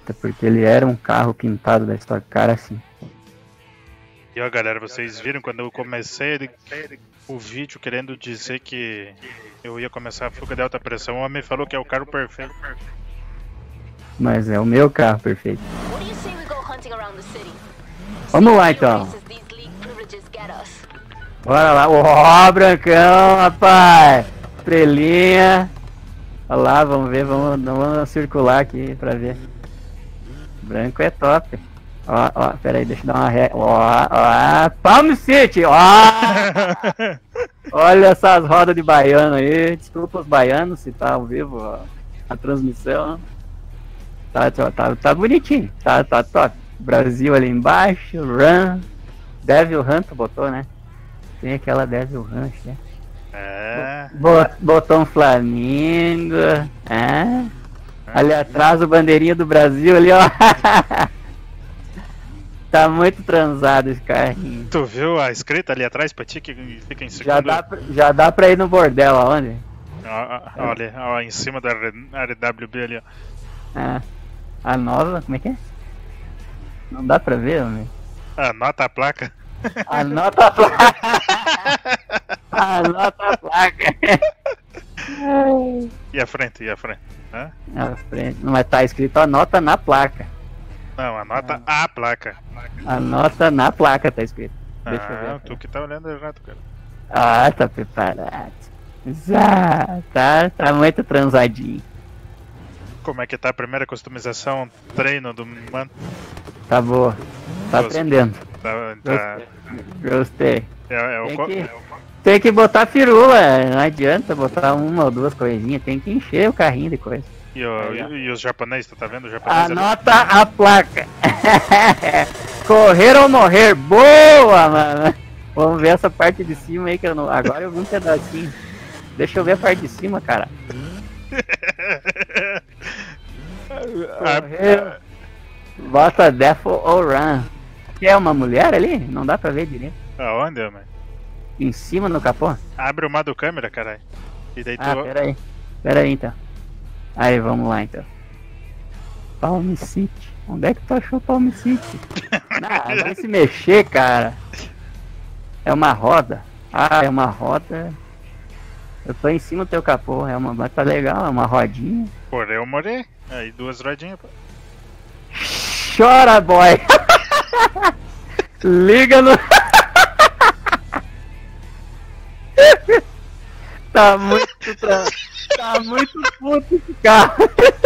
preta, porque ele era um carro pintado da Stock Car assim. E ó, galera, vocês viram quando eu comecei o vídeo querendo dizer que eu ia começar a fuga de alta pressão, o homem falou que é o carro perfeito. Mas é o meu carro perfeito. Vamos lá então. Bora lá. Ó, Brancão, rapaz. Estrelinha. Olha lá, vamos ver, vamos circular aqui pra ver. Branco é top. Ó, pera aí, deixa eu dar uma ré. Ó, Palm City, ó. Olha essas rodas de baiano aí. Desculpa os baianos se tá ao vivo ó, a transmissão. Tá bonitinho, tá top. Brasil ali embaixo, Run. Devil Run tu botou, né? Tem aquela Devil Run, né? É. Botou um Flamengo. É. Ali atrás o bandeirinha do Brasil ali, ó. Tá muito transado esse carrinho. Tu viu a escrita ali atrás pra ti que fica em segundo? Já dá pra ir no bordel, aonde? Olha, ó, em cima da RWB ali, ó. Ah, a nova, como é que é? Não dá pra ver, homem. Anota a placa. Anota a placa. Anota a placa. E a frente, Hã? A frente. Mas tá escrito anota na placa. Não, anota a placa. Anota na placa, tá escrito. Deixa eu ver. Tu que tá olhando errado, cara. Ah, tá preparado. Tá muito transadinho. Como é que tá a primeira customização, treino do mano? Tá boa. Tá aprendendo. Tá. Gostei. É Tem que botar firula, não adianta botar uma ou duas coisinhas, tem que encher o carrinho de coisa. E os japoneses, tu tá vendo? Os japoneses anota a placa. Correr ou morrer, boa, mano. Vamos ver essa parte de cima aí que eu não. Agora eu vi um pedacinho. Deixa eu ver a parte de cima, cara. Correr. Bota Death or Run. Que é uma mulher ali? Não dá pra ver direito. Aonde, mano? Em cima no capô? Abre o modo câmera, caralho. E daí tu... Pera aí então. Aí, vamos lá então. Palm City. Onde é que tu achou Palm City? Não, vai se mexer, cara. É uma roda. É uma roda. Eu tô em cima do teu capô. Mas tá legal, é uma rodinha. Por eu morei. Aí duas rodinhas, pô. Chora, boy! Liga no... Tá muito puto esse carro.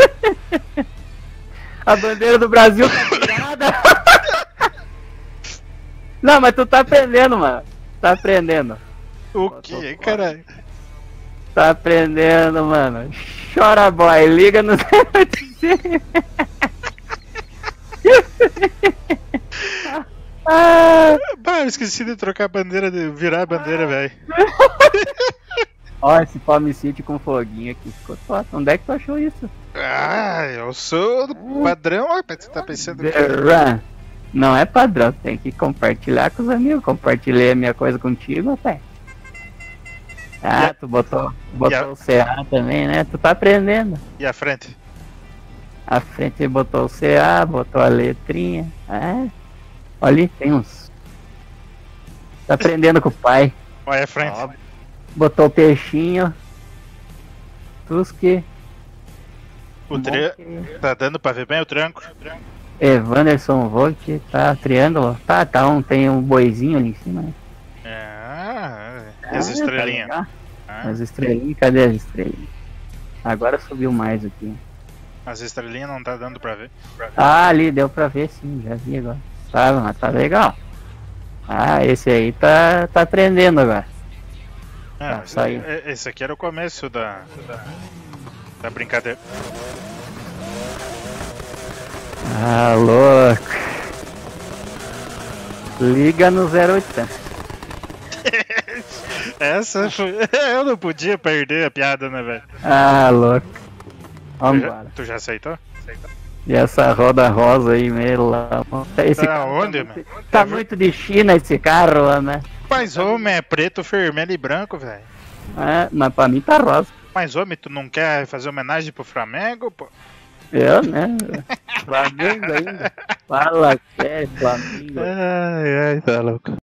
A bandeira do Brasil tá virada. Não, mas tu tá aprendendo, mano. Tá aprendendo. O que, caralho? Tá aprendendo, mano. Chora, boy. Liga no... Eu esqueci de trocar a bandeira, de virar a bandeira, velho. Ó, esse Palm City com foguinho aqui ficou top. Onde é que tu achou isso? Eu sou do padrão, rapaz. Você tá pensando que... Não é padrão, tem que compartilhar com os amigos. Compartilhei a minha coisa contigo, rapaz. Tu botou o CA também, né? Tu tá aprendendo. E a frente? A frente botou o CA, botou a letrinha. Olha, tem uns. Tá aprendendo com o pai. Olha a frente. Botou o peixinho. Tusque. Tá dando pra ver bem o tranco? Evanderson Volt, tá triângulo. Tem um boizinho ali em cima, né? E as estrelinhas? As estrelinhas, cadê as estrelinhas? Agora subiu mais aqui. As estrelinhas não tá dando pra ver. Ali deu pra ver sim, já vi agora. Tá legal. Esse aí tá aprendendo agora. Esse aqui era o começo da brincadeira. Louco. Liga no 0800. Essa foi... Eu não podia perder a piada, né, velho? Louco. Vambora. Tu já aceitou? E essa roda rosa aí, meio lá. Esse tá onde, mano? Tá muito de China esse carro, né? Mas, homem, é preto, vermelho e branco, velho. Mas pra mim tá rosa. Mas, homem, tu não quer fazer homenagem pro Flamengo, pô? Eu, né? Flamengo ainda. Fala, Flamengo. Ai, ai, tá louco.